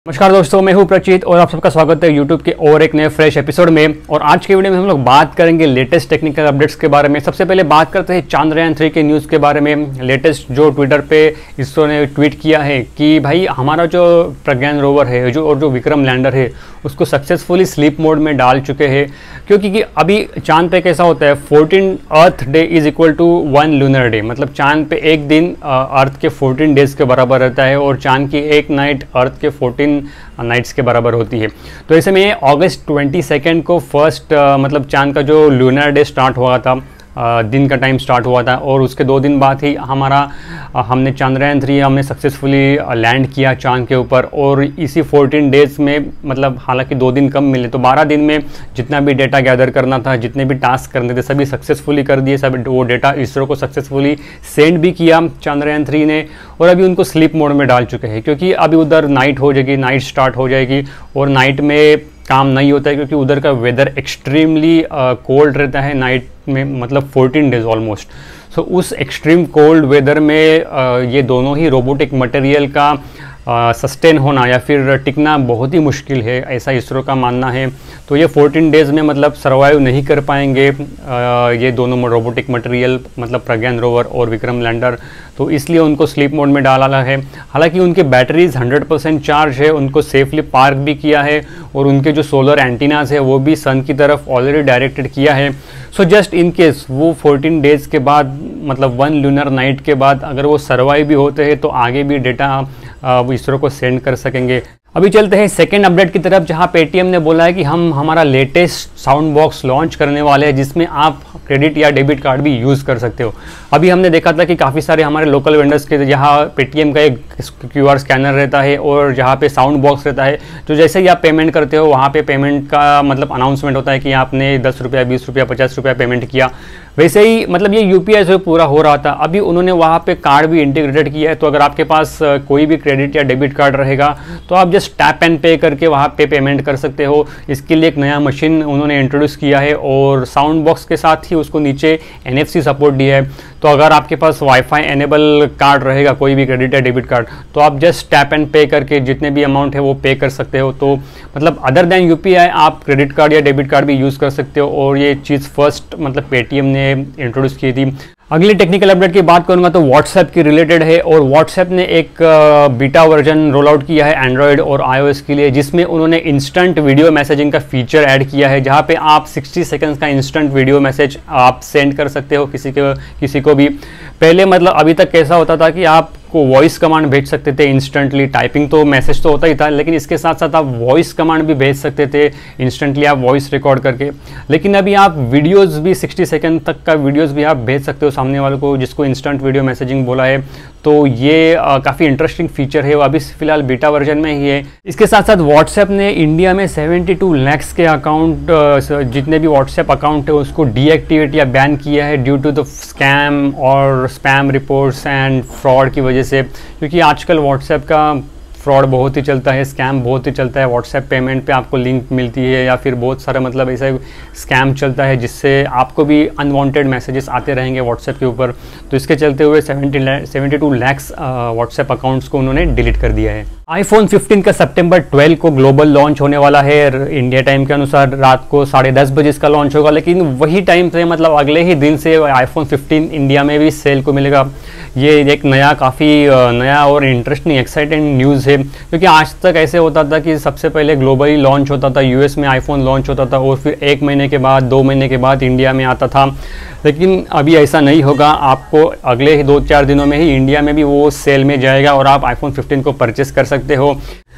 नमस्कार दोस्तों, मैं हूं प्रचित और आप सबका स्वागत है YouTube के और एक नए फ्रेश एपिसोड में। और आज के वीडियो में हम लोग बात करेंगे लेटेस्ट टेक्निकल अपडेट्स के बारे में। सबसे पहले बात करते हैं चांद्रयान 3 के न्यूज़ के बारे में। लेटेस्ट जो ट्विटर पे इसरो ने ट्वीट किया है कि भाई हमारा जो प्रज्ञान रोवर है जो विक्रम लैंडर है उसको सक्सेसफुली स्लीप मोड में डाल चुके हैं। क्योंकि अभी चांद पे कैसा होता है, 14 earth day is equal to 1 lunar day. मतलब चांद पे एक दिन अर्थ के 14 डेज के बराबर रहता है और चांद की एक नाइट अर्थ के 14 नाइट्स के बराबर होती है। तो ऐसे में अगस्त 22 को फर्स्ट मतलब चांद का जो लूनर डे स्टार्ट हुआ था, दिन का टाइम स्टार्ट हुआ था और उसके 2 दिन बाद ही हमने चांद्रयान 3 हमने सक्सेसफुली लैंड किया चांद के ऊपर। और इसी 14 डेज में मतलब हालांकि 2 दिन कम मिले तो 12 दिन में जितना भी डेटा गैदर करना था, जितने भी टास्क करने थे सभी सक्सेसफुली कर दिए। सब वो डेटा इसरो को सक्सेसफुली सेंड भी किया चांद्रयान 3 ने और अभी उनको स्लीप मोड में डाल चुके हैं। क्योंकि अभी उधर नाइट हो जाएगी, नाइट स्टार्ट हो जाएगी और नाइट में काम नहीं होता है क्योंकि उधर का वेदर एक्सट्रीमली कोल्ड रहता है नाइट में, मतलब 14 डेज ऑलमोस्ट। सो उस एक्सट्रीम कोल्ड वेदर में ये दोनों ही रोबोटिक मटेरियल का सस्टेन होना या फिर टिकना बहुत ही मुश्किल है, ऐसा इसरो का मानना है। तो ये 14 डेज में मतलब सर्वाइव नहीं कर पाएंगे ये दोनों रोबोटिक मटेरियल, मतलब प्रज्ञान रोवर और विक्रम लैंडर। तो इसलिए उनको स्लीप मोड में डाला है। हालांकि उनकी बैटरीज 100% चार्ज है, उनको सेफली पार्क भी किया है और उनके जो सोलर एंटीनाज है वो भी सन की तरफ ऑलरेडी डायरेक्टेड किया है। सो जस्ट इन केस वो 14 डेज के बाद मतलब 1 लूनर नाइट के बाद अगर वो सर्वाइव भी होते हैं तो आगे भी डेटा इसरो को सेंड कर सकेंगे। अभी चलते हैं सेकेंड अपडेट की तरफ, जहां पेटीएम ने बोला है कि हम हमारा लेटेस्ट साउंड बॉक्स लॉन्च करने वाले हैं जिसमें आप क्रेडिट या डेबिट कार्ड भी यूज़ कर सकते हो। अभी हमने देखा था कि काफ़ी सारे हमारे लोकल वेंडर्स के जहाँ पेटीएम का एक QR स्कैनर रहता है और जहाँ पे साउंड बॉक्स रहता है, तो जैसे ही आप पेमेंट करते हो वहाँ पे पेमेंट का मतलब अनाउंसमेंट होता है कि आपने 10 रुपया, 20 रुपया, 50 रुपया पेमेंट किया। वैसे ही मतलब ये UPI से पूरा हो रहा था। अभी उन्होंने वहाँ पे कार्ड भी इंटीग्रेटेड किया है। तो अगर आपके पास कोई भी क्रेडिट या डेबिट कार्ड रहेगा तो आप जस्ट टैप एंड पे करके वहाँ पे पेमेंट कर सकते हो। इसके लिए एक नया मशीन उन्होंने इंट्रोड्यूस किया है और साउंड बॉक्स के साथ ही उसको नीचे NFC सपोर्ट दिया है। तो अगर आपके पास वाईफाई एनेबल कार्ड रहेगा, कोई भी क्रेडिट या डेबिट कार्ड, तो आप जस्ट टैप एंड पे करके जितने भी अमाउंट है वो पे कर सकते हो। तो मतलब अदर देन UPI आप क्रेडिट कार्ड या डेबिट कार्ड भी यूज़ कर सकते हो और ये चीज़ फर्स्ट मतलब पेटीएम ने इंट्रोड्यूस की थी। अगली टेक्निकल अपडेट की बात करूंगा तो व्हाट्सएप की रिलेटेड है और व्हाट्सएप ने एक बीटा वर्जन रोल आउट किया है एंड्रॉयड और iOS के लिए, जिसमें उन्होंने इंस्टेंट वीडियो मैसेजिंग का फीचर ऐड किया है, जहां पे आप 60 सेकंड्स का इंस्टेंट वीडियो मैसेज आप सेंड कर सकते हो किसी को भी। पहले मतलब अभी तक कैसा होता था कि आप को वॉइस कमांड भेज सकते थे इंस्टेंटली, टाइपिंग तो मैसेज तो होता ही था लेकिन इसके साथ साथ आप वॉइस कमांड भी भेज सकते थे इंस्टेंटली, आप वॉइस रिकॉर्ड करके। लेकिन अभी आप वीडियोस भी 60 सेकंड तक का वीडियोस भी आप भेज सकते हो सामने वाले को, जिसको इंस्टेंट वीडियो मैसेजिंग बोला है। तो ये काफ़ी इंटरेस्टिंग फीचर है, वो अभी फिलहाल बीटा वर्जन में ही है। इसके साथ साथ व्हाट्सएप ने इंडिया में 72 लाख के अकाउंट, जितने भी व्हाट्सएप अकाउंट है उसको डीएक्टिवेट या बैन किया है ड्यू टू द स्कैम और स्पैम रिपोर्ट्स एंड फ्रॉड की वजह से। क्योंकि आजकल व्हाट्सएप का फ्रॉड बहुत ही चलता है, स्कैम बहुत ही चलता है। व्हाट्सएप पेमेंट पे आपको लिंक मिलती है या फिर बहुत सारा मतलब ऐसा स्कैम चलता है जिससे आपको भी अनवांटेड मैसेजेस आते रहेंगे व्हाट्सएप के ऊपर। तो इसके चलते हुए 72 लाख व्हाट्सएप अकाउंट्स को उन्होंने डिलीट कर दिया है। iPhone 15 का सितंबर 12 को ग्लोबल लॉन्च होने वाला है। इंडिया टाइम के अनुसार रात को 10:30 बजे इसका लॉन्च होगा, लेकिन वही टाइम से मतलब अगले ही दिन से iPhone 15 इंडिया में भी सेल को मिलेगा। ये एक काफ़ी नया और इंटरेस्टिंग एक्साइटिंग न्यूज़ है, क्योंकि आज तक ऐसे होता था कि सबसे पहले ग्लोबली लॉन्च होता था, US में iPhone लॉन्च होता था और फिर 1 महीने के बाद 2 महीने के बाद इंडिया में आता था। लेकिन अभी ऐसा नहीं होगा, आपको अगले ही 2-4 दिनों में ही इंडिया में भी वो सेल में जाएगा और आप iPhone 15 को परचेस कर सकते हो।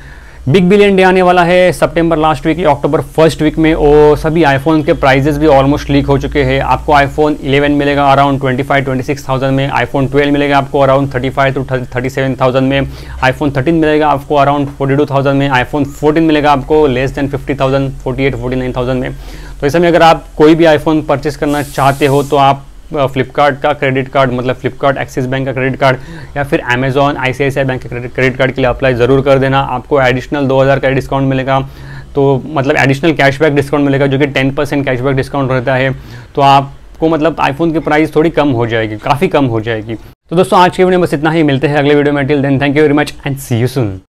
बिग बिलियन डे आने वाला है सितंबर लास्ट वीक या अक्टूबर फर्स्ट वीक में और सभी आईफोन के प्राइजेस भी ऑलमोस्ट लीक हो चुके हैं। आपको iPhone 11 मिलेगा अराउंड 25-26,000 में, iPhone 12 मिलेगा आपको अराउंड 35 to 37,000 में, iPhone 13 मिलेगा आपको अराउंड 42,000 में, iPhone 14 मिलेगा आपको लेस देन 50,000, 48-49,000 में। तो ऐसे में अगर आप कोई भी आईफोन परचेस करना चाहते हो तो आप फ्लिपकार्ट का क्रेडिट कार्ड, मतलब फ्लिपकार्ट एक्सिस बैंक का क्रेडिट कार्ड या फिर अमेजॉन ICICI बैंक के क्रेडिट कार्ड के लिए अप्लाई ज़रूर कर देना। आपको एडिशनल 2,000 का डिस्काउंट मिलेगा, तो मतलब एडिशनल कैशबैक डिस्काउंट मिलेगा जो कि 10% कैशबैक डिस्काउंट रहता है। तो आपको मतलब आईफोन की प्राइस थोड़ी कम हो जाएगी, काफ़ी कम हो जाएगी। तो दोस्तों आज के वीडियो में बस इतना ही, मिलते हैं अगले वीडियो में। Till then thank you very much and see you soon.